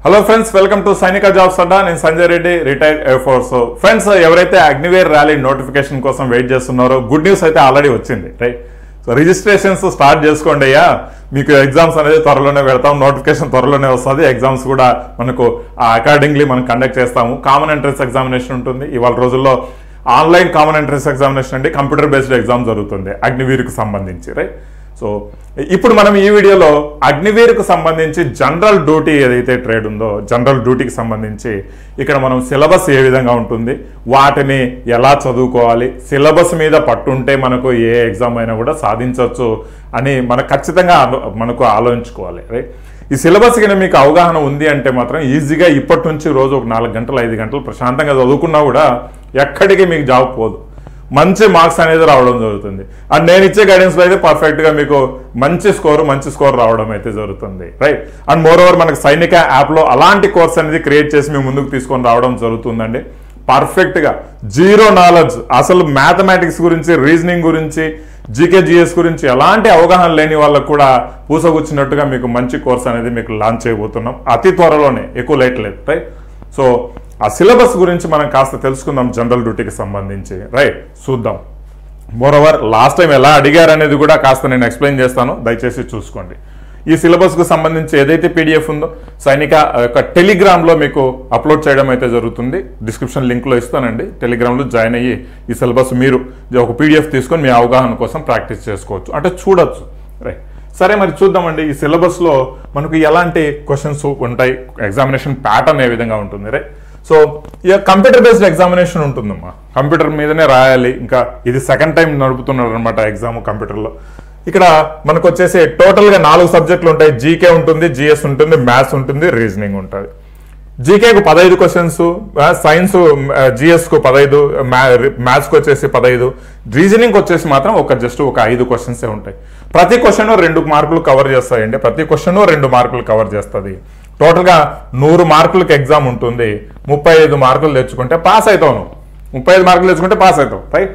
Hello friends, welcome to Sainik jobs Adda. నేను Sanjay Reddy, retired air force. Friends, ఎవరైతే Agniveer rally notification కోసం wait చేస్తున్నారో గుడ్ న్యూస్ అయితే ఆల్రెడీ వచ్చింది, రైట్? సో రిజిస్ట్రేషన్స్ స్టార్ట్ చేసుకోండి అయ్యా. మీకు ఎగ్జామ్స్ అనేది త్వరలోనే పెడతాం, నోటిఫికేషన్ త్వరలోనే వస్తుంది. ఎగ్జామ్స్ కూడా మనకు అకార్డింగ్లీ మనం కండక్ట్ చేస్తాము. కామన్ ఎంట్రన్స్ ఎగ్జామినేషన్ ఉంటుంది. ఇవాళ రోజుల్లో ఆన్లైన్ కామన్ ఎంట్రన్స్ ఎగ్జామినేషన్ అంటే కంప్యూటర్ బేస్డ్ ఎగ్జామ్ జరుగుతుంది అగ్నివీర్కి సంబంధించి, రైట్? సో ఇప్పుడు మనం ఈ వీడియోలో అగ్నివీర్కు సంబంధించి జనరల్ డ్యూటీ ఏదైతే ట్రేడ్ ఉందో జనరల్ డ్యూటీకి సంబంధించి ఇక్కడ మనం సిలబస్ ఏ విధంగా ఉంటుంది, వాటిని ఎలా చదువుకోవాలి, సిలబస్ మీద పట్టుంటే మనకు ఏ ఎగ్జామ్ అయినా కూడా సాధించవచ్చు అని మనకు ఖచ్చితంగా మనకు ఆలోచించుకోవాలి, రైట్? ఈ సిలబస్ కింద మీకు అవగాహన ఉంది అంటే మాత్రం ఈజీగా ఇప్పటి నుంచి రోజు ఒక 4 గంటలు 5 గంటలు ప్రశాంతంగా చదువుకున్నా కూడా ఎక్కడికి మీకు జాబ్ పోదు, మంచి మార్క్స్ అనేది రావడం జరుగుతుంది. అండ్ నేను ఇచ్చే గైడెన్స్లో అయితే పర్ఫెక్ట్గా మీకు మంచి స్కోర్ రావడం అయితే జరుగుతుంది, రైట్? అండ్ మోర్ ఓవర్ మనకు సైనిక యాప్లో అలాంటి కోర్స్ అనేది క్రియేట్ చేసి మేము ముందుకు తీసుకొని రావడం జరుగుతుందండి. పర్ఫెక్ట్గా జీరో నాలెడ్జ్, అసలు మ్యాథమెటిక్స్ గురించి, రీజనింగ్ గురించి, జీకే జిఎస్ గురించి ఎలాంటి అవగాహన లేని వాళ్ళకు కూడా పూసగుచ్చినట్టుగా మీకు మంచి కోర్స్ అనేది మీకు లాంచ్ చేయబోతున్నాం అతి త్వరలోనే, ఎక్కువ లేట్ లేదు, రైట్? సో ఆ సిలబస్ గురించి మనం కాస్త తెలుసుకుందాం జనరల్ డ్యూటీకి సంబంధించి, రైట్? చూద్దాం. మోరోవర్ లాస్ట్ టైం ఎలా అడిగారు అనేది కూడా కాస్త నేను ఎక్స్ప్లెయిన్ చేస్తాను, దయచేసి చూసుకోండి. ఈ సిలబస్కు సంబంధించి ఏదైతే పీడిఎఫ్ ఉందో సైనిక యొక్క టెలిగ్రామ్లో మీకు అప్లోడ్ చేయడం అయితే జరుగుతుంది. డిస్క్రిప్షన్ లింక్లో ఇస్తానండి. టెలిగ్రామ్లో జాయిన్ అయ్యి ఈ సిలబస్ మీరు ఒక పీడిఎఫ్ తీసుకొని మీ అవగాహన కోసం ప్రాక్టీస్ చేసుకోవచ్చు, అంటే చూడొచ్చు, రైట్? సరే, మరి చూద్దామండి ఈ సిలబస్లో మనకు ఎలాంటి క్వశ్చన్స్ ఉంటాయి, ఎగ్జామినేషన్ ప్యాటర్న్ ఏ విధంగా ఉంటుంది, రైట్? సో ఇక కంప్యూటర్ బేస్డ్ ఎగ్జామినేషన్ ఉంటుందమ్మా, కంప్యూటర్ మీదనే రాయాలి. ఇంకా ఇది సెకండ్ టైం నడుపుతున్నారు అనమాట ఎగ్జామ్ కంప్యూటర్లో. ఇక్కడ మనకు వచ్చేసి టోటల్గా 4 సబ్జెక్టులు ఉంటాయి. జీకే ఉంటుంది, జిఎస్ ఉంటుంది, మ్యాథ్స్ ఉంటుంది, రీజనింగ్ ఉంటుంది. జీకేకు 15 క్వశ్చన్స్, సైన్స్ జిఎస్కు 15, మ్యాథ్స్కి వచ్చేసి 15, రీజనింగ్కి వచ్చేసి మాత్రం జస్ట్ ఒక 5 క్వశ్చన్సే ఉంటాయి. ప్రతి క్వశ్చన్ 2 మార్కులు కవర్ చేస్తాయండి. ప్రతి క్వశ్చన్ 2 మార్కులు కవర్ చేస్తుంది. టోటల్గా 100 మార్కులకి ఎగ్జామ్ ఉంటుంది. 35 మార్కులు తెచ్చుకుంటే పాస్ అవుతావు. 35 మార్కులు తెచ్చుకుంటే పాస్ అవుతావు, రైట్?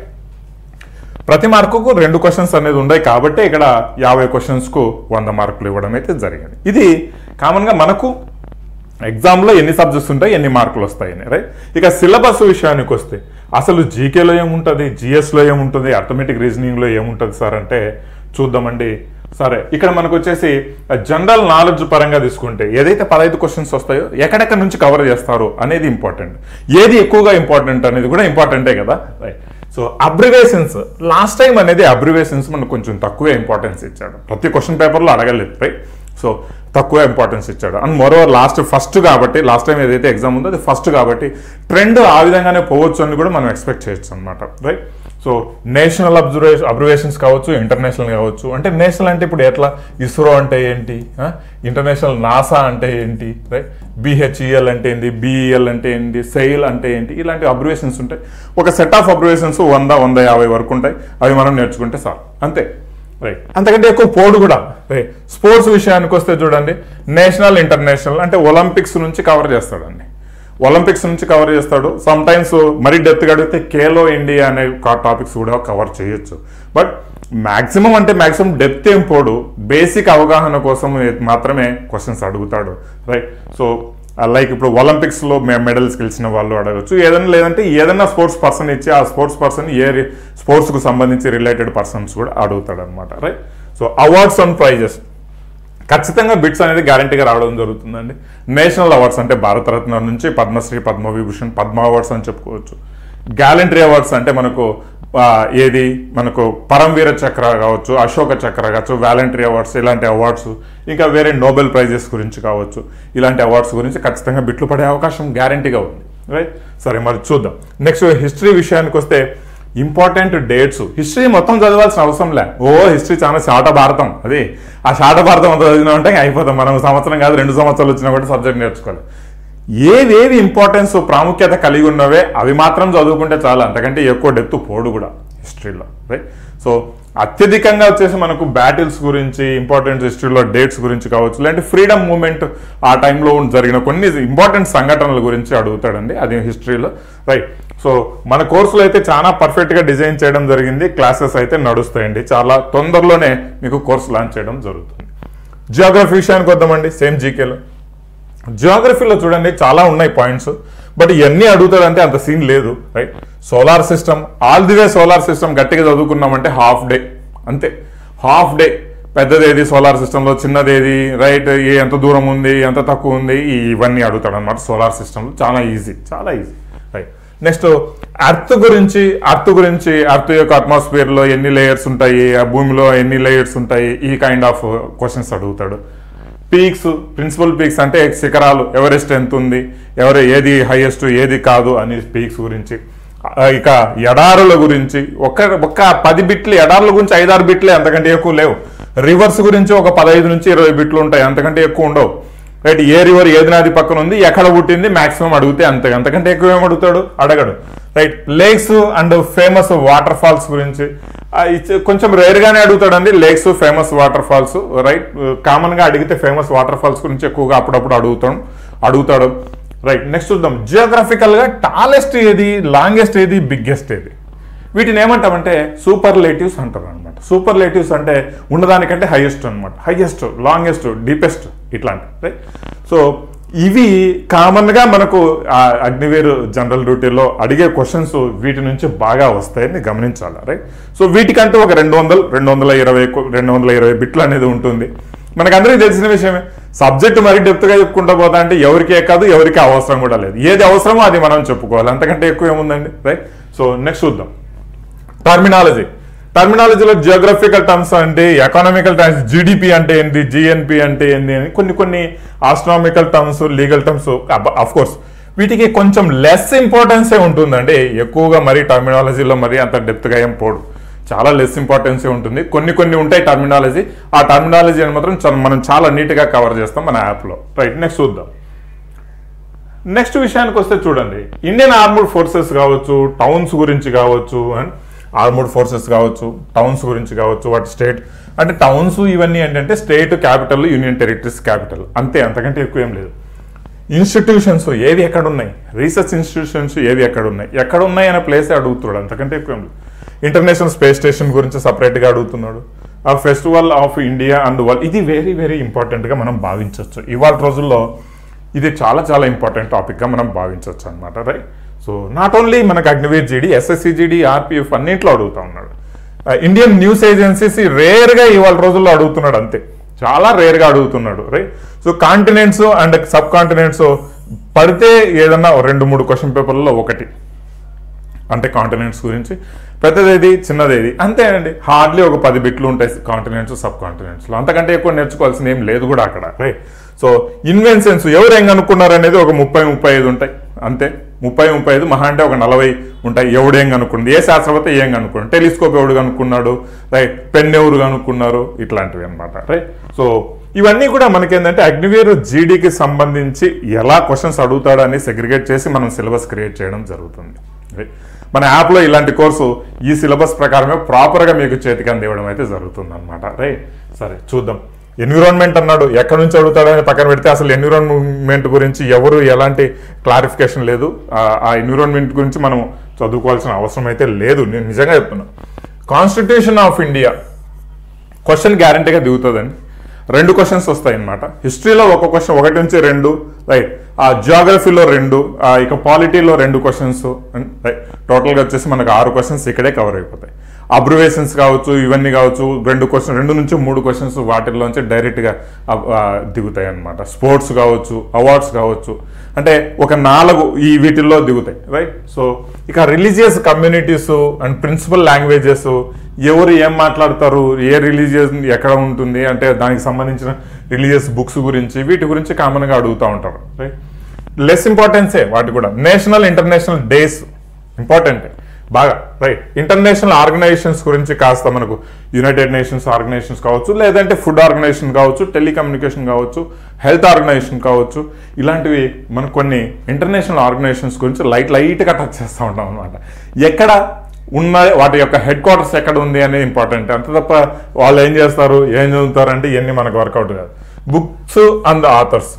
ప్రతి మార్కుకు 2 క్వశ్చన్స్ అనేది ఉన్నాయి కాబట్టి ఇక్కడ 50 క్వశ్చన్స్కు 100 మార్కులు ఇవ్వడం అయితే జరిగింది. ఇది కామన్గా మనకు ఎగ్జామ్లో ఎన్ని సబ్జెక్ట్స్ ఉంటాయి, ఎన్ని మార్కులు వస్తాయని, రైట్? ఇక సిలబస్ విషయానికి వస్తే అసలు జీకేలో ఏముంటుంది, జిఎస్లో ఏముంటుంది, అర్థమెటిక్ రీజనింగ్లో ఏముంటుంది సార్ అంటే చూద్దామండి. సరే, ఇక్కడ మనకు వచ్చేసి జనరల్ నాలెడ్జ్ పరంగా తీసుకుంటే ఏదైతే 15 క్వశ్చన్స్ వస్తాయో ఎక్కడెక్కడ నుంచి కవర్ చేస్తారు అనేది ఇంపార్టెంట్. ఏది ఎక్కువగా ఇంపార్టెంట్ అనేది కూడా ఇంపార్టెంటే కదా, right? So abbreviations, last time అనేది అబ్రివేషన్స్ మనకు కొంచెం తక్కువే ఇంపార్టెన్స్ ఇచ్చాడు. ప్రతి క్వశ్చన్ పేపర్లో అడగలేదు, రైట్? సో తక్కువ ఇంపార్టెన్స్ ఇచ్చాడు. అండ్ మోరోవర్ లాస్ట్ కాబట్టి లాస్ట్ టైం ఏదైతే ఎగ్జామ్ ఉందో అది ఫస్ట్ కాబట్టి ట్రెండ్ ఆ విధంగానే పోవచ్చు అని కూడా మనం ఎక్స్పెక్ట్ చేయొచ్చు అనమాట, రైట్? సో నేషనల్ అబ్రివేషన్స్ కావచ్చు, ఇంటర్నేషనల్ కావచ్చు. అంటే నేషనల్ అంటే ఇప్పుడు ఎట్లా, ఇస్రో అంటే ఏంటి, ఇంటర్నేషనల్ నాసా అంటే ఏంటి, రైట్? బిహెచ్ఈఎల్ అంటే ఏంటి, బిఈఎల్ అంటే ఏంటి, సెయిల్ అంటే ఏంటి, ఇలాంటి అబ్రివేషన్స్ ఉంటాయి. ఒక సెట్ ఆఫ్ అబ్రివేషన్స్ 100-150 వరకు ఉంటాయి. అవి మనం నేర్చుకుంటే సార్, అంతే, రైట్? అంతకంటే ఎక్కువ పోడు కూడా, రైట్? స్పోర్ట్స్ విషయానికి వస్తే చూడండి, నేషనల్, ఇంటర్నేషనల్ అంటే ఒలింపిక్స్ నుంచి కవర్ చేస్తాడండి. ఒలింపిక్స్ నుంచి కవర్ చేస్తాడు. సమ్ టైమ్స్ మరీ డెప్త్గా అడిగితే ఖేలో ఇండియా అనే టాపిక్స్ కూడా కవర్ చేయొచ్చు. బట్ మ్యాక్సిమం డెప్త్ ఏం పోడు, బేసిక్ అవగాహన కోసం మాత్రమే క్వశ్చన్స్ అడుగుతాడు, రైట్? సో లైక్ ఇప్పుడు ఒలింపిక్స్లో మెడల్స్ గెలిచిన వాళ్ళు అడగచ్చు, లేదంటే ఏదైనా స్పోర్ట్స్ పర్సన్ ఇచ్చి ఆ స్పోర్ట్స్ పర్సన్ స్పోర్ట్స్కు సంబంధించి రిలేటెడ్ పర్సన్స్ కూడా అడుగుతాడు అనమాట, right? So awards and prizes ఖచ్చితంగా బిట్స్ అనేది గ్యారంటీగా రావడం జరుగుతుందండి. నేషనల్ అవార్డ్స్ అంటే భారతరత్న నుంచి పద్మశ్రీ, పద్మవిభూషణ్, పద్మ అవార్డ్స్ అని చెప్పుకోవచ్చు. గ్యాలంటరీ అవార్డ్స్ అంటే మనకు పరమవీర చక్ర కావచ్చు, అశోక చక్ర కావచ్చు, వాలంటరీ అవార్డ్స్, ఇలాంటి అవార్డ్స్, ఇంకా వేరే నోబెల్ ప్రైజెస్ గురించి కావచ్చు. ఇలాంటి అవార్డ్స్ గురించి ఖచ్చితంగా బిట్లు పడే అవకాశం గ్యారంటీగా ఉంది, రైట్? సరే, మరి చూద్దాం. నెక్స్ట్ హిస్టరీ విషయానికి వస్తే ఇంపార్టెంట్ డేట్స్, హిస్టరీ మొత్తం చదవాల్సిన అవసరం లే. హిస్టరీ చాలా శాట భారతం, అది ఆ శాట భారతం అంతా చదివినా ఉంటే అయిపోతాం. మనం సంవత్సరం కాదు 2 సంవత్సరాలు వచ్చినా కూడా సబ్జెక్ట్ నేర్చుకోవాలి. ఏవేవి ఇంపార్టెన్స్ ప్రాముఖ్యత కలిగి ఉన్నవే అవి మాత్రం చదువుకుంటే చాలా, అంతకంటే ఎక్కువ డెప్త్ పోడు కూడా హిస్టరీలో, రైట్? సో అత్యధికంగా వచ్చేసి మనకు బ్యాటిల్స్ గురించి, ఇంపార్టెంట్ హిస్టరీలో డేట్స్ గురించి కావచ్చు, లేదంటే ఫ్రీడమ్ మూమెంట్ ఆ టైంలో జరిగిన కొన్ని ఇంపార్టెంట్ సంఘటనల గురించి అడుగుతాడండి, అది హిస్టరీలో, రైట్? సో మన కోర్సులో అయితే చాలా పర్ఫెక్ట్గా డిజైన్ చేయడం జరిగింది. క్లాసెస్ అయితే నడుస్తాయండి. చాలా తొందరలోనే మీకు కోర్సు లాంచ్ చేయడం జరుగుతుంది. జియోగ్రఫీ విషయానికి వద్దామండి. సేమ్ జీకేలో జియోగ్రఫీలో చూడండి చాలా ఉన్నాయి పాయింట్స్, బట్ ఇవన్నీ అడుగుతాడంటే అంత సీన్ లేదు, right. Solar system, all the way solar system గట్టిగా చదువుకున్నామంటే హాఫ్ డే అంతే. హాఫ్ డే పెద్దదేది సోలార్ సిస్టంలో, చిన్నదేది, రైట్, ఎంత దూరం ఉంది, ఎంత తక్కువ ఉంది, ఇవన్నీ అడుగుతాడు అనమాట సోలార్ సిస్టంలో. చాలా ఈజీ, రైట్. నెక్స్ట్ అర్త్ గురించి అర్త్ యొక్క అట్మాస్ఫియర్లో ఎన్ని లేయర్స్ ఉంటాయి, ఆ భూమిలో ఎన్ని లేయర్స్ ఉంటాయి, ఈ కైండ్ ఆఫ్ క్వశ్చన్స్ అడుగుతాడు. పీక్స్, ప్రిన్సిపల్ పీక్స్ అంటే శిఖరాలు, ఎవరెస్ట్ ఎంత ఉంది, ఏది హైయెస్ట్ ఏది కాదు అని పీక్స్ గురించి. ఇక ఎడారుల గురించి ఒక 10 బిట్లు, ఎడారుల గురించి 5-6 బిట్లే, అంతకంటే ఎక్కువ లేవు. రివర్స్ గురించి ఒక 15 నుంచి 20 బిట్లు ఉంటాయి, అంతకంటే ఎక్కువ ఉండవు, రైట్. ఏ రివర్ ఏది నది పక్కన ఉంది, ఎక్కడ పుట్టింది, మాక్సిమం అడిగితే అంతకంటే ఎక్కువ ఏం అడగడు, right. Lakes and famous water falls గురించి కొంచెం రేర్గానే అడుగుతాడండి. Lakes, famous water falls, right. Common గా అడిగితే ఫేమస్ వాటర్ ఫాల్స్ గురించి ఎక్కువగా అప్పుడప్పుడు అడుగుతాడు, రైట్. నెక్స్ట్ చూద్దాం, జియోగ్రఫికల్ గా టాలెస్ట్ ఏది, లాంగెస్ట్ ఏది, బిగ్గెస్ట్ ఏది, వీటిని ఏమంటామంటే సూపర్లేటివ్స్ అంటారు అనమాట. సూపర్లేటివ్స్ అంటే ఉన్నదానికంటే హైయెస్ట్ అనమాట, హైయెస్ట్, లాంగెస్ట్, డీపెస్ట్ ఇట్లాంటి, రైట్. సో ఇవి కామన్గా మనకు అగ్నివీర్ జనరల్ డ్యూటీలో అడిగే క్వశ్చన్స్ వీటి నుంచి బాగా వస్తాయని గమనించాలి, రైట్. సో వీటికంటూ ఒక 220 బిట్లు అనేది ఉంటుంది. మనకందరికీ తెలిసిన విషయమే. సబ్జెక్ట్ మరీ డెప్త్గా చెప్పుకుంటూ పోతా అంటే ఎవరికి ఎక్కదు, ఎవరికి అవసరం కూడా లేదు. ఏది అవసరమో అది మనం చెప్పుకోవాలి, అంతకంటే ఎక్కువ ఏముందండి, రైట్. సో నెక్స్ట్ చూద్దాం టర్మినాలజీలో జియోగ్రఫికల్ టర్మ్స్ అంటే, ఎకనామికల్ టర్మ్స్, జీడిపి అంటే ఏంటి, జిఎన్పి అంటే ఏంటి అని కొన్ని astronomical terms, legal terms. Of course వీటికి కొంచెం లెస్ ఇంపార్టెన్సే ఉంటుందండి. ఎక్కువగా మరి టర్మినాలజీలో మరి అంత డెప్త్గా ఏం పోడు, చాలా లెస్ ఇంపార్టెన్సే ఉంటుంది. కొన్ని ఉంటాయి టర్మినాలజీ. ఆ టర్మినాలజీ అని మాత్రం మనం చాలా నీట్గా కవర్ చేస్తాం మన యాప్లో, రైట్. నెక్స్ట్ చూద్దాం. నెక్స్ట్ విషయానికి వస్తే చూడండి, ఇండియన్ ఆర్మ్డ్ ఫోర్సెస్ కావచ్చు, టౌన్స్ గురించి కావచ్చు, అండ్ ఆర్మ్డ్ ఫోర్సెస్ కావచ్చు, టౌన్స్ గురించి కావచ్చు, వాటి స్టేట్ అంటే టౌన్స్ ఇవన్నీ ఏంటంటే state capital, union territories capital, అంతే, అంతకంటే ఎక్కువ ఏం లేదు. ఇన్స్టిట్యూషన్స్ ఏవి ఎక్కడ ఉన్నాయి, రీసెర్చ్ ఇన్స్టిట్యూషన్స్ ఏవి ఎక్కడ ఉన్నాయి అనే ప్లేసే అడుగుతున్నాడు, అంతకంటే ఎక్కువ ఏం లేదు. ఇంటర్నేషనల్ స్పేస్ స్టేషన్ గురించి సపరేట్గా అడుగుతున్నాడు. ఆ festival of India and world, ఇది వెరీ వెరీ ఇంపార్టెంట్గా మనం భావించవచ్చు. ఇవాళ రోజుల్లో ఇది చాలా చాలా ఇంపార్టెంట్ టాపిక్గా మనం భావించవచ్చు అనమాట, రైట్. సో నాట్ ఓన్లీ మనకు అగ్నివీర్ జీడీ, ఎస్ఎస్సి జీడీ, ఆర్పిఎఫ్ అన్నింటిలో అడుగుతూ ఉన్నాడు. ఇండియన్ న్యూస్ ఏజెన్సీస్ రేర్గా ఇవాళ రోజుల్లో అడుగుతున్నాడు, అంతే, చాలా రేర్గా అడుగుతున్నాడు, right. So continents and sub continents పడితే ఏదన్నా 2-3 క్వశ్చన్ పేపర్లలో ఒకటి, అంటే కాంటినెంట్స్ గురించి పెద్దదేది చిన్నదేది అంతేనండి. హార్డ్లీ ఒక 10 బిట్లు ఉంటాయి కాంటినెంట్స్, సబ్ కాంటినెంట్స్లో, అంతకంటే ఎక్కువ నేర్చుకోవాల్సింది ఏం లేదు కూడా అక్కడ, రైట్. సో ఇన్వెన్షన్స్ ఎవరు ఏం కనుక్కున్నారు అనేది ఒక 30-35 ఉంటాయి, అంతే. 30-35 మహా అంటే ఒక 40 ఉంటాయి. ఎవడేం కనుక్కుంది, ఏ శాస్త్రవేత్త ఏం కనుక్కున్నాడు, టెలిస్కోప్ ఎవడు కనుక్కున్నాడు, రైట్, పెన్ ఎవరు కనుక్కున్నారు, ఇట్లాంటివి అనమాట, రైట్. సో ఇవన్నీ కూడా మనకేంటంటే అగ్నివీర్ జీడీకి సంబంధించి ఎలా క్వశ్చన్స్ అడుగుతాడు అని సెగ్రిగేట్ చేసి మనం సిలబస్ క్రియేట్ చేయడం జరుగుతుంది, రైట్. మన యాప్లో ఇలాంటి కోర్సు ఈ సిలబస్ ప్రకారమే ప్రాపర్గా మీకు చేతికి అందివ్వడం అయితే జరుగుతుంది అనమాట, రైట్. సరే చూద్దాం. ఎన్విరాన్మెంట్ అన్నాడు, ఎక్కడి నుంచి అడుగుతాడని పక్కన పెడితే అసలు ఎన్విరాన్మెంట్ గురించి ఎవరు ఎలాంటి క్లారిఫికేషన్ లేదు. ఆ ఎన్విరాన్మెంట్ గురించి మనం చదువుకోవాల్సిన అవసరం అయితే లేదు, నేను నిజంగా చెప్తున్నాను. కాన్స్టిట్యూషన్ ఆఫ్ ఇండియా క్వశ్చన్ గ్యారంటీగా దిగుతుందండి. 2 క్వశ్చన్స్ వస్తాయి అనమాట. హిస్టరీలో ఒక క్వశ్చన్, 1 నుంచి 2, రైట్. ఆ జియోగ్రఫీలో 2, ఇక పాలిటీలో 2 క్వశ్చన్స్, రైట్. టోటల్గా వచ్చేసి మనకు 6 క్వశ్చన్స్ ఇక్కడే కవర్ అయిపోతాయి. అబ్రివేషన్స్ కావచ్చు, ఇవన్నీ కావచ్చు, 2 నుంచి 3 క్వశ్చన్స్ వాటిల్లోంచి డైరెక్ట్గా దిగుతాయి అనమాట. స్పోర్ట్స్ కావచ్చు, అవార్డ్స్ కావచ్చు, అంటే ఒక 4 ఈ వీటిల్లో దిగుతాయి, రైట్. సో ఇక religious communities and principal languages, ఎవరు ఏం మాట్లాడతారు, ఏ రిలీజియస్ ఎక్కడ ఉంటుంది అంటే దానికి సంబంధించిన రిలీజియస్ బుక్స్ గురించి, వీటి గురించి కామన్గా అడుగుతూ ఉంటారు, రైట్. లెస్ ఇంపార్టెన్సే వాటి కూడా. నేషనల్ ఇంటర్నేషనల్ డేస్ ఇంపార్టెంట్ బాగా, రైట్. ఇంటర్నేషనల్ ఆర్గనైజేషన్స్ గురించి కాస్త మనకు యునైటెడ్ నేషన్స్ ఆర్గనైజేషన్స్ కావచ్చు, లేదంటే ఫుడ్ ఆర్గనైజేషన్ కావచ్చు, టెలికమ్యూనికేషన్ కావచ్చు, హెల్త్ ఆర్గనైజేషన్ కావచ్చు, ఇలాంటివి మనకు కొన్ని ఇంటర్నేషనల్ ఆర్గనైజేషన్స్ గురించి లైట్గా టచ్ చేస్తూ ఉంటాం అనమాట. ఎక్కడ ఉన్న వాటి యొక్క హెడ్ క్వార్టర్స్ ఎక్కడ ఉంది అనేది ఇంపార్టెంట్, అంత తప్ప వాళ్ళు ఏం చేస్తారు, ఏం చదువుతారు అంటే ఇవన్నీ మనకు వర్కౌట్ కాదు. Books and authors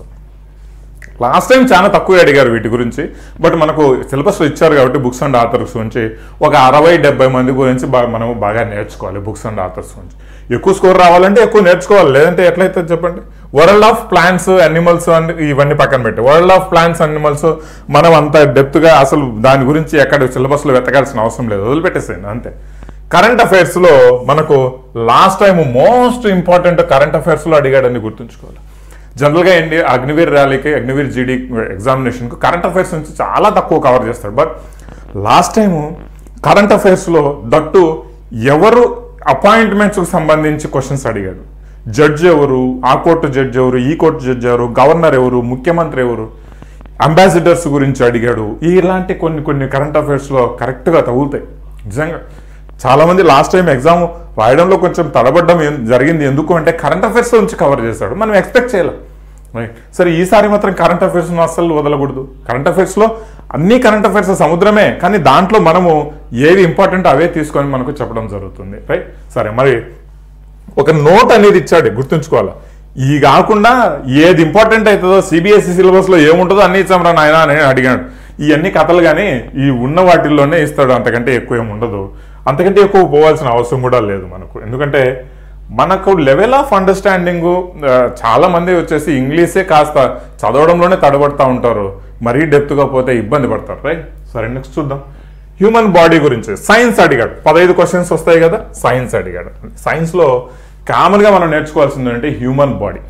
last time చాలా తక్కువ అడిగారు వీటి గురించి, బట్ మనకు సిలబస్లో ఇచ్చారు కాబట్టి బుక్స్ అండ్ ఆథర్స్ గురించి ఒక 60-70 మంది గురించి మనం బాగా నేర్చుకోవాలి. బుక్స్ అండ్ ఆథర్స్ గురించి ఎక్కువ స్కోర్ రావాలంటే ఎక్కువ నేర్చుకోవాలి, లేదంటే ఎట్లయితే చెప్పండి. వరల్డ్ ఆఫ్ ప్లాంట్స్ అనిమల్స్ అని ఇవన్నీ పక్కన పెట్టి వరల్డ్ ఆఫ్ ప్లాంట్స్ అనిమల్స్ మనం అంత డెప్త్గా అసలు దాని గురించి ఎక్కడ సిలబస్లో వెతకాల్సిన అవసరం లేదు, వదిలిపెట్టేసేయండి అంతే. కరెంట్ అఫైర్స్లో మనకు last time most important current అఫైర్స్లో అడిగాడని గుర్తుంచుకోవాలి. జనరల్గా అగ్నివీర్ ర్యాలీకి అగ్నివీర్ జీడీ ఎగ్జామినేషన్కు కరెంట్ అఫైర్స్ నుంచి చాలా తక్కువ కవర్ చేస్తాడు. బట్ లాస్ట్ టైము కరెంట్ అఫైర్స్లో దట్టు ఎవరు అపాయింట్మెంట్స్కి సంబంధించి క్వశ్చన్స్ అడిగాడు. జడ్జ్ ఎవరు, ఆ కోర్టు జడ్జ్ ఎవరు, ఈ కోర్టు జడ్జ్ ఎవరు, గవర్నర్ ఎవరు, ముఖ్యమంత్రి ఎవరు, అంబాసిడర్స్ గురించి అడిగాడు. ఇలాంటి కొన్ని కరెంట్ అఫైర్స్లో కరెక్ట్గా తగులుతాయి. నిజంగా చాలామంది లాస్ట్ టైం ఎగ్జామ్ రాయడంలో కొంచెం తడబడ్డం జరిగింది. ఎందుకు అంటే కరెంట్ అఫైర్స్ నుంచి కవర్ చేశాడు, మనం ఎక్స్పెక్ట్ చేయలేం. రైట్, సరే ఈసారి మాత్రం కరెంట్ అఫైర్స్ను అస్సలు వదలకూడదు. కరెంట్ అఫైర్స్లో అన్ని కరెంట్ అఫైర్స్ సముద్రమే, కానీ దాంట్లో మనము ఏవి ఇంపార్టెంట్ అవే తీసుకొని మనకు చెప్పడం జరుగుతుంది. రైట్, సరే మరి ఒక నోట్ అనేది ఇచ్చాడు, గుర్తుంచుకోవాలి. ఈ కాకుండా ఏది ఇంపార్టెంట్ అవుతుందో సిబిఎస్ఈ సిలబస్లో ఏముంటుందో అన్ని ఇచ్చామరా నాయన అని అడిగాడు. ఇవన్నీ కథలు కానీ ఈ ఉన్న వాటిల్లోనే ఇస్తాడు, అంతకంటే ఎక్కువ ఏమి ఉండదు. అంతకంటే ఎక్కువ పోవాల్సిన అవసరం కూడా లేదు మనకు. ఎందుకంటే మనకు లెవెల్ ఆఫ్ అండర్స్టాండింగ్ చాలా మంది వచ్చేసి ఇంగ్లీషే కాస్త చదవడంలోనే తడబడుతూ ఉంటారు, మరీ డెప్త్గా పోతే ఇబ్బంది పడతారు. రైట్, సరే నెక్స్ట్ చూద్దాం. హ్యూమన్ బాడీ గురించి సైన్స్ అడిగాడు. 15 క్వశ్చన్స్ వస్తాయి కదా, సైన్స్ అడిగాడు. సైన్స్లో కామన్గా మనం నేర్చుకోవాల్సింది అంటే హ్యూమన్ బాడీ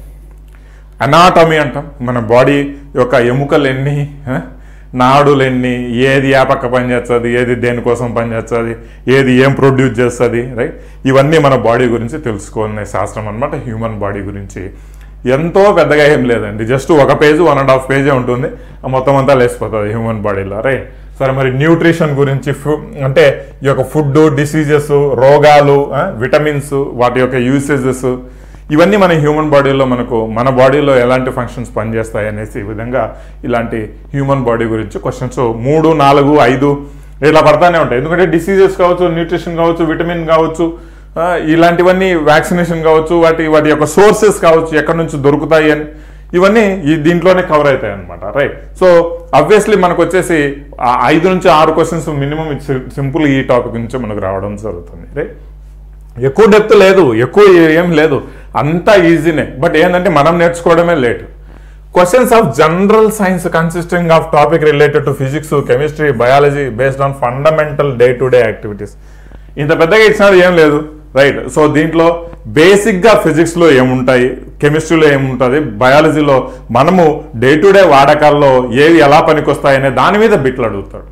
అనాటమీ అంటాం. మన బాడీ యొక్క ఎముకలు ఎన్ని, నాడులు ఎన్ని, ఏది ఏ పక్క పనిచేస్తుంది, ఏది దేనికోసం పనిచేస్తుంది, ఏది ఏం ప్రొడ్యూస్ చేస్తుంది. రైట్, ఇవన్నీ మన బాడీ గురించి తెలుసుకోవాలనే శాస్త్రం అనమాట హ్యూమన్ బాడీ గురించి. ఎంతో పెద్దగా ఏం లేదండి, జస్ట్ 1 పేజ్ 1.5 పేజే ఉంటుంది, మొత్తం అంతా లేసిపోతుంది హ్యూమన్ బాడీలో. రైట్, సరే మరి న్యూట్రిషన్ గురించి అంటే ఈ యొక్క ఫుడ్, డిసీజెస్, రోగాలు, విటమిన్స్, వాటి యొక్క యూసేజెస్, ఇవన్నీ మన హ్యూమన్ బాడీలో మన బాడీలో ఎలాంటి ఫంక్షన్స్ పనిచేస్తాయి అనేసి ఈ విధంగా ఇలాంటి హ్యూమన్ బాడీ గురించి క్వశ్చన్స్ 3, 4, 5 ఇలా పడతానే ఉంటాయి. ఎందుకంటే డిసీజెస్ కావచ్చు, న్యూట్రిషన్ కావచ్చు, విటమిన్ కావచ్చు, ఇలాంటివన్నీ వ్యాక్సినేషన్ కావచ్చు, వాటి యొక్క సోర్సెస్ కావచ్చు, ఎక్కడి నుంచి దొరుకుతాయి అని ఇవన్నీ దీంట్లోనే కవర్ అవుతాయి అనమాట. రైట్, సో ఆబ్వియస్లీ మనకు వచ్చేసి 5 నుంచి 6 క్వశ్చన్స్ మినిమం సింపుల్ ఈ టాపిక్ నుంచి మనకు రావడం జరుగుతుంది. రైట్, ఎక్కువ డెప్త్ లేదు, ఎక్కువ ఏం లేదు, అంతా ఈజీనే. బట్ ఏంటంటే మనం నేర్చుకోవడమే late. Questions of general science consisting of topic related to physics, chemistry, biology based on fundamental day to day activities. ఇంత పెద్దగా ఇచ్చినది ఏం లేదు. రైట్, సో దీంట్లో బేసిక్గా ఫిజిక్స్లో ఏముంటాయి, కెమిస్ట్రీలో ఏముంటుంది, బయాలజీలో మనము డే టు డే వాడకాల్లో ఏవి ఎలా పనికొస్తాయి అనే దాని మీద బిట్లు అడుగుతాడు.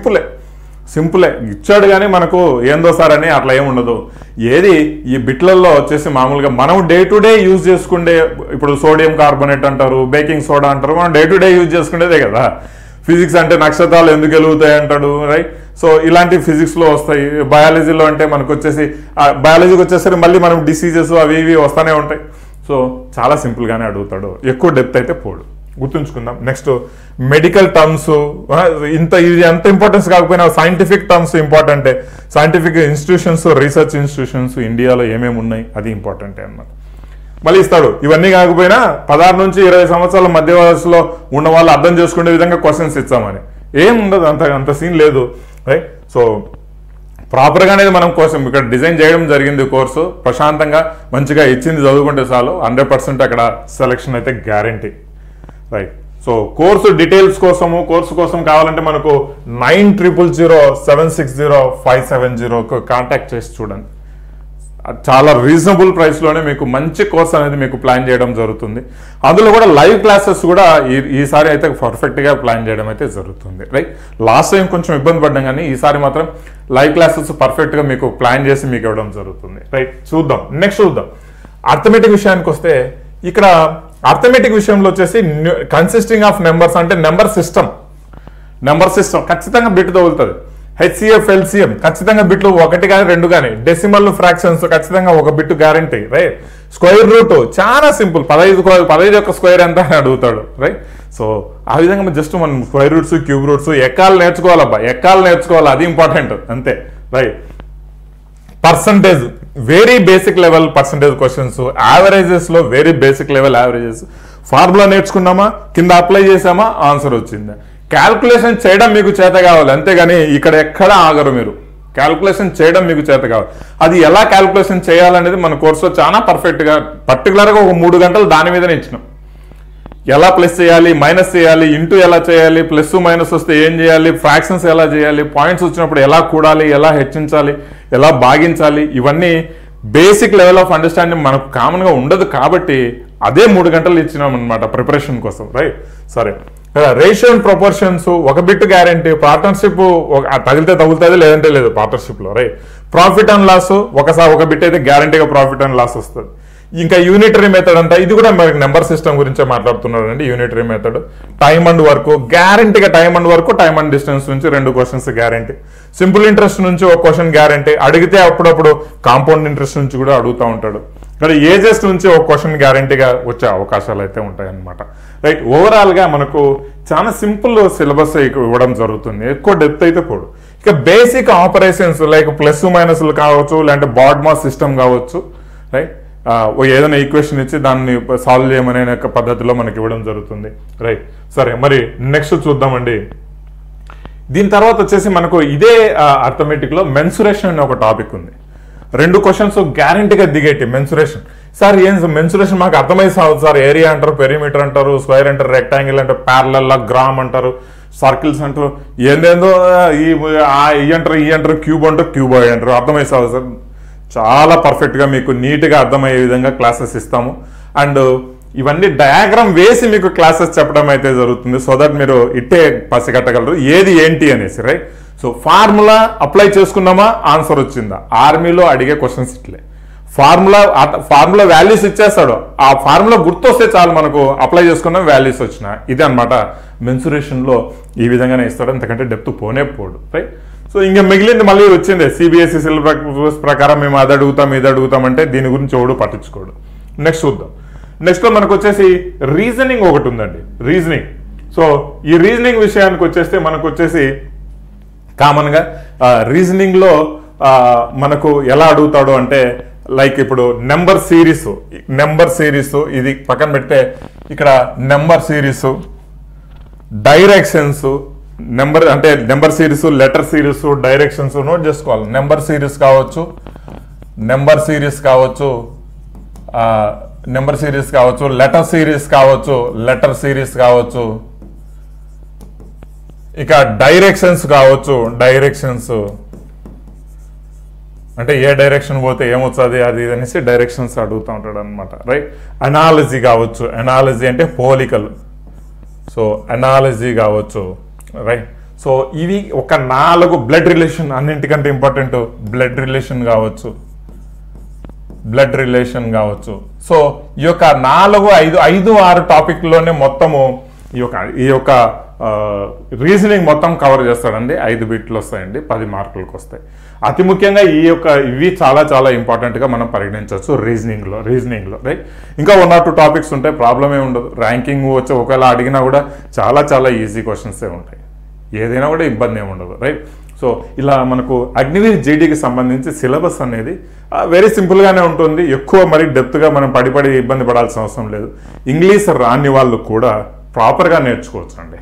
సింపులే ఇచ్చాడు, కానీ మనకు ఏందో సార్ అని అట్లా ఏముండదు. ఏది ఈ బిట్లలో వచ్చేసి మామూలుగా మనం డే టు డే యూజ్ చేసుకుంటే, ఇప్పుడు సోడియం కార్బోనేట్ అంటారు, బేకింగ్ సోడా అంటారు, మనం డే టు డే యూజ్ చేసుకునేదే కదా. ఫిజిక్స్ అంటే నక్షత్రాలు ఎందుకు వెలుగుతాయి అంటాడు. రైట్, సో ఇలాంటి ఫిజిక్స్లో వస్తాయి. బయాలజీలో అంటే మనకు వచ్చేసి బయాలజీకి వచ్చేసరికి మళ్ళీ మనం డిసీజెస్ అవి ఇవి వస్తూనే ఉంటాయి. సో చాలా సింపుల్గానే అడుగుతాడు, ఎక్కువ డెప్త్ అయితే పోడు. గుర్తుంచుకుందాం. నెక్స్ట్ మెడికల్ టర్మ్స్, ఇది ఎంత ఇంపార్టెన్స్ కాకపోయినా సైంటిఫిక్ టర్మ్స్ ఇంపార్టెంటే. సైంటిఫిక్ ఇన్స్టిట్యూషన్స్, రీసెర్చ్ ఇన్స్టిట్యూషన్స్ ఇండియాలో ఏమేమి ఉన్నాయి అది ఇంపార్టెంటే అన్నమాట. మళ్ళీ ఇస్తాడు. ఇవన్నీ కాకపోయినా 16 నుంచి 20 సంవత్సరాల మధ్య వయసులో ఉన్న వాళ్ళు అర్థం చేసుకునే విధంగా క్వశ్చన్స్ ఇచ్చామని ఏం ఉండదు, అంత సీన్ లేదు. రైట్, సో ప్రాపర్గా అనేది మనం కోసం ఇక్కడ డిజైన్ చేయడం జరిగింది. కోర్సు ప్రశాంతంగా మంచిగా ఇచ్చింది చదువుకుంటే చాలు, 100% అక్కడ సెలెక్షన్ అయితే guarantee. Right, so course details course కోసం కావాలంటే మనకు 9000760570 కాంటాక్ట్ చేసి చూడండి. చాలా రీజనబుల్ ప్రైస్లోనే మీకు మంచి కోర్స్ అనేది మీకు ప్లాన్ చేయడం జరుగుతుంది. అందులో కూడా లైవ్ క్లాసెస్ కూడా ఈసారి అయితే పర్ఫెక్ట్గా ప్లాన్ చేయడం అయితే జరుగుతుంది. రైట్, లాస్ట్ టైం కొంచెం ఇబ్బంది పడ్డాం, కానీ ఈసారి మాత్రం లైవ్ క్లాసెస్ పర్ఫెక్ట్గా మీకు ప్లాన్ చేసి మీకు ఇవ్వడం జరుగుతుంది. రైట్, నెక్స్ట్ చూద్దాం. అర్థమెటిక్ విషయానికి వస్తే, ఇక్కడ అర్థమెటిక్ విషయంలో వచ్చేసి కన్సిస్టింగ్ ఆఫ్ నెంబర్స్ అంటే నెంబర్ సిస్టమ్ ఖచ్చితంగా బిట్ తగులుతుంది. హెచ్సిఎఫ్, ఎల్సిఎం ఖచ్చితంగా బిట్లు 1 కానీ 2 కానీ. డెసిమల్ ఫ్రాక్షన్స్ ఖచ్చితంగా 1 bit guarantee. Right, square root చాలా సింపుల్, 15 యొక్క స్క్వేర్ ఎంత అని అడుగుతాడు. రైట్, సో ఆ విధంగా జస్ట్ మనం స్క్వేర్ రూట్స్, క్యూబ్ రూట్స్ ఎక్కాలు నేర్చుకోవాలి, అది ఇంపార్టెంట్ అంతే. Right, percentage very basic level percentage questions, averages లో very basic level averages. Formula నేర్చుకున్నామా, కింద అప్లై చేసామా, ఆన్సర్ వచ్చింది. క్యాల్కులేషన్ చేయడం మీకు చేత కావాలి, అంతేగాని ఇక్కడ ఎక్కడ ఆగరు మీరు. క్యాల్కులేషన్ చేయడం మీకు చేత కావాలి. అది ఎలా క్యాల్కులేషన్ చేయాలనేది మన కోర్సులో చాలా పర్ఫెక్ట్గా పర్టికులర్గా ఒక 3 గంటలు దాని మీదనే ఇచ్చినాం. ఎలా ప్లస్ చేయాలి, మైనస్ చేయాలి, ఇంటూ ఎలా చేయాలి, ప్లస్ మైనస్ వస్తే ఏం చేయాలి, ఫ్రాక్షన్స్ ఎలా చేయాలి, పాయింట్స్ వచ్చినప్పుడు ఎలా కూడాలి, ఎలా హెచ్చించాలి, ఎలా భాగించాలి, ఇవన్నీ బేసిక్ లెవెల్ ఆఫ్ అండర్స్టాండింగ్ మనకు కామన్గా ఉండదు కాబట్టి అదే 3 గంటలు ఇచ్చినాం అనమాట ప్రిపరేషన్ కోసం. రైట్, సరే. రేషియో అండ్ ప్రపోర్షన్స్ ఒక బిట్ గ్యారంటీ, పార్ట్నర్షిప్ తగిలితే తగులుతుంది, లేదంటే లేదు పార్ట్నర్షిప్లో. రైట్, ప్రాఫిట్ అండ్ లాస్ ఒక బిట్ అయితే గ్యారంటీగా ప్రాఫిట్ అండ్ లాస్ వస్తుంది. ఇంకా యూనిటరీ మెథడ్ అంట, ఇది కూడా మనకి నెంబర్ సిస్టమ్ గురించే మాట్లాడుతున్నాడు అండి. Unitary method, time and work గ్యారంటీగా, time and work, time and distance నుంచి 2 క్వశ్చన్స్ గ్యారంటీ. సింపుల్ ఇంట్రెస్ట్ నుంచి ఒక క్వశ్చన్ గ్యారంటీ, అడిగితే అప్పుడప్పుడు కాంపౌండ్ ఇంట్రెస్ట్ నుంచి కూడా అడుగుతూ ఉంటాడు. కానీ ఏజెస్ నుంచి ఒక క్వశ్చన్ గ్యారంటీగా వచ్చే అవకాశాలు అయితే ఉంటాయన్నమాట. రైట్, ఓవరాల్గా మనకు చాలా సింపుల్ సిలబస్ ఇవ్వడం జరుగుతుంది, ఎక్కువ డెప్త్ అయితే పోడు. ఇక బేసిక్ ఆపరేషన్స్ లైక్ ప్లస్ మైనస్లు కావచ్చు, లేదంటే బాడ్మాస్ సిస్టమ్ కావచ్చు. రైట్, ఏదైనా ఈక్వేషన్ ఇచ్చి దాన్ని సాల్వ్ చేయమనే పద్ధతిలో మనకి ఇవ్వడం జరుగుతుంది. రైట్, సరే. మరి నెక్స్ట్ చూద్దామండి. దీని తర్వాత వచ్చేసి మనకు ఇదే అర్థమెటిక్లో మెన్సురేషన్ అనే ఒక టాపిక్ ఉంది. 2 క్వశ్చన్స్ గ్యారంటీగా దిగేటి. మెన్సురేషన్ సార్, ఏం మెన్సురేషన్ మాకు అర్థమైంది సార్, ఏరియా అంటారు, పెరిమీటర్ అంటారు, స్క్వేర్ అంటారు, రెక్టాంగిల్ అంటారు, ప్యారలల్, గ్రామ్ అంటారు, సర్కిల్స్ అంటారు, ఏందేందో ఈ అంటారు, క్యూబ్ అంటారు, క్యూబాయిడ్ అంటారు. అర్థమైంది సార్, చాలా పర్ఫెక్ట్గా మీకు నీట్గా అర్థమయ్యే విధంగా క్లాసెస్ ఇస్తాము. అండ్ ఇవన్నీ డయాగ్రామ్ వేసి మీకు క్లాసెస్ చెప్పడం అయితే జరుగుతుంది, సో దట్ మీరు ఇట్టే పసిగట్టగలరు ఏది ఏంటి అనేసి. రైట్, సో ఫార్ములా అప్లై చేసుకున్నామా, ఆన్సర్ వచ్చిందా. ఆర్మీలో అడిగే క్వశ్చన్స్ ఇట్లే. ఫార్ములా వాల్యూస్ ఇచ్చేస్తాడు, ఆ ఫార్ములా గుర్తొస్తే చాలు మనకు అప్లై చేసుకున్నాం, వాల్యూస్ వచ్చిన. ఇది అనమాట మెన్సురేషన్లో ఈ విధంగానే ఇస్తాడు, అంతకంటే డెప్త్ పోనే పోడు. రైట్, సో ఇంకా మిగిలింది మళ్ళీ వచ్చింది సిబిఎస్ఈ సిలబస్ ప్రకారం మేము అది అడుగుతాం ఇది అడుగుతాం అంటే దీని గురించి ఎవడు పట్టించుకోడు. నెక్స్ట్ చూద్దాం. నెక్స్ట్ మనకు వచ్చేసి రీజనింగ్ ఒకటి ఉందండి. రీజనింగ్, సో ఈ రీజనింగ్ విషయానికి వచ్చేస్తే మనకు వచ్చేసి కామన్గా రీజనింగ్లో మనకు ఎలా అడుగుతాడు అంటే, లైక్ ఇప్పుడు నెంబర్ సిరీస్ ఇది పక్కన పెడితే ఇక్కడ number series, directions, number series, letter series, directions note చేసుకోవాలి. నెంబర్ సిరీస్ కావచ్చు, లెటర్ సిరీస్ కావచ్చు, ఇక డైరెక్షన్స్ కావచ్చు. డైరెక్షన్స్ అంటే ఏ డైరెక్షన్ పోతే ఏమొస్తుంది అది అనేసి డైరెక్షన్స్ అడుగుతూ ఉంటాడు అనమాట. రైట్, అనాలజీ కావచ్చు, అనాలజీ అంటే పోలికలు, సో అనాలజీ కావచ్చు. రైట్, సో ఇవి ఒక 4 బ్లడ్ రిలేషన్, అన్నింటికంటే ఇంపార్టెంట్ బ్లడ్ రిలేషన్ కావచ్చు. సో ఈ యొక్క 5-6 టాపిక్లోనే మొత్తము ఈ యొక్క రీజనింగ్ మొత్తం కవర్ చేస్తాడండి. 5 బిట్లు వస్తాయండి, 10 మార్కులకు వస్తాయి. అతి ముఖ్యంగా ఇవి చాలా చాలా ఇంపార్టెంట్గా మనం పరిగణించవచ్చు రీజనింగ్లో. రైట్, ఇంకా 1 or 2 టాపిక్స్ ఉంటాయి, ప్రాబ్లమే ఉండదు. ర్యాంకింగ్ వచ్చి ఒకవేళ అడిగినా కూడా చాలా చాలా ఈజీ క్వశ్చన్సే ఉంటాయి, ఏదైనా కూడా ఇబ్బంది ఏమి ఉండదు. రైట్, సో ఇలా మనకు అగ్నివీర్ జీడీకి సంబంధించి సిలబస్ అనేది వెరీ సింపుల్గానే ఉంటుంది, ఎక్కువ మరి డెప్త్గా మనం పడి ఇబ్బంది పడాల్సిన అవసరం లేదు. ఇంగ్లీష్ రాని వాళ్ళు కూడా ప్రాపర్గా నేర్చుకోవచ్చు.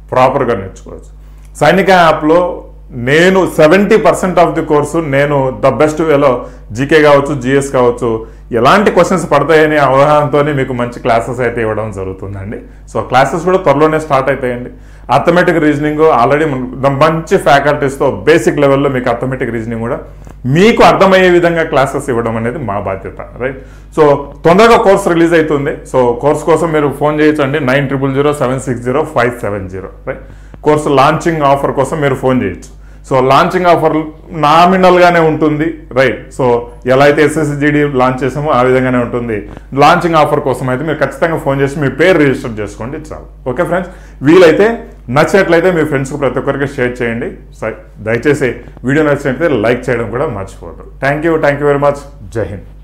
సైనిక యాప్లో నేను 70% ఆఫ్ ది కోర్సు నేను ద బెస్ట్ వేలో జీకే కావచ్చు, జిఎస్ కావచ్చు, ఎలాంటి క్వశ్చన్స్ పడతాయని అవగాహనతోనే మీకు మంచి క్లాసెస్ అయితే ఇవ్వడం జరుగుతుందండి. సో క్లాసెస్ కూడా త్వరలోనే స్టార్ట్ అవుతాయండి. అర్థమెటిక్ రీజనింగ్ ఆల్రెడీ మంచి ఫ్యాకల్టీస్తో బేసిక్ లెవెల్లో మీకు అర్థమెటిక్ రీజనింగ్ కూడా మీకు అర్థమయ్యే విధంగా క్లాసెస్ ఇవ్వడం అనేది మా బాధ్యత. రైట్, సో తొందరగా కోర్స్ రిలీజ్ అవుతుంది. సో కోర్స్ కోసం మీరు ఫోన్ చేయొచ్చండి 9000760570. రైట్, కోర్సు లాంచింగ్ ఆఫర్ కోసం మీరు ఫోన్ చేయొచ్చు. సో లాంచింగ్ ఆఫర్ నామినల్గానే ఉంటుంది. రైట్, సో ఎలా అయితే ఎస్ఎస్జిడి లాంచ్ చేసామో ఆ విధంగానే ఉంటుంది. లాంచింగ్ ఆఫర్ కోసం అయితే మీరు ఖచ్చితంగా ఫోన్ చేసి మీ పేరు రిజిస్టర్ చేసుకోండి, చాలు. ఓకే ఫ్రెండ్స్, వీలైతే నచ్చినట్లయితే మీ ఫ్రెండ్స్కి ప్రతి ఒక్కరికి షేర్ చేయండి. దయచేసి వీడియో నచ్చినట్లయితే లైక్ చేయడం కూడా మర్చిపోవద్దు. Thank you very much. జై హింద్.